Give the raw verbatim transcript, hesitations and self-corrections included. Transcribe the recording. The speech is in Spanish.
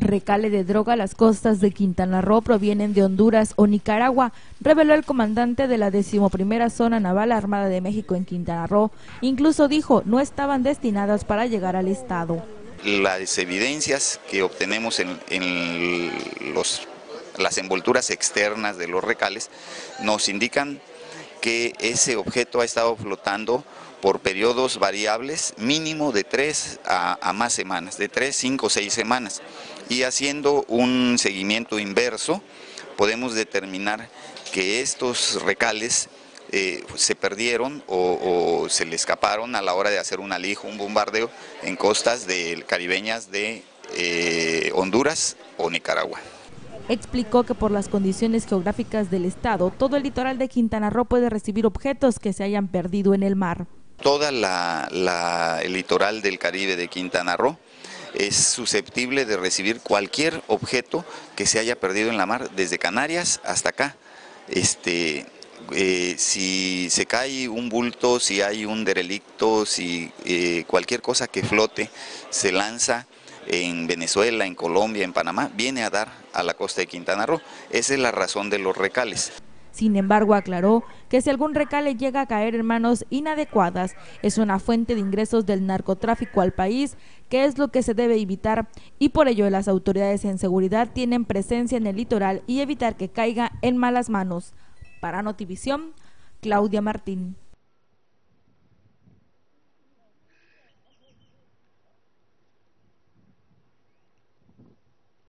Recale de droga a las costas de Quintana Roo provienen de Honduras o Nicaragua, reveló el comandante de la decimoprimera Zona Naval Armada de México en Quintana Roo. Incluso dijo, no estaban destinadas para llegar al estado. Las evidencias que obtenemos en, en los, las envolturas externas de los recales nos indican que ese objeto ha estado flotando por periodos variables, mínimo de tres a, a más semanas, de tres, cinco, seis semanas. Y haciendo un seguimiento inverso, podemos determinar que estos recales eh, se perdieron o, o se le escaparon a la hora de hacer un alijo, un bombardeo en costas de, caribeñas de eh, Honduras o Nicaragua. Explicó que por las condiciones geográficas del estado, todo el litoral de Quintana Roo puede recibir objetos que se hayan perdido en el mar. Toda la, la, el litoral del Caribe de Quintana Roo es susceptible de recibir cualquier objeto que se haya perdido en la mar, desde Canarias hasta acá. Este, eh, si se cae un bulto, si hay un derelicto, si eh, cualquier cosa que flote se lanza en Venezuela, en Colombia, en Panamá, viene a dar a la costa de Quintana Roo. Esa es la razón de los recales. Sin embargo, aclaró que si algún recale llega a caer en manos inadecuadas, es una fuente de ingresos del narcotráfico al país, que es lo que se debe evitar, y por ello las autoridades en seguridad tienen presencia en el litoral y evitar que caiga en malas manos. Para Notivisión, Claudia Martín.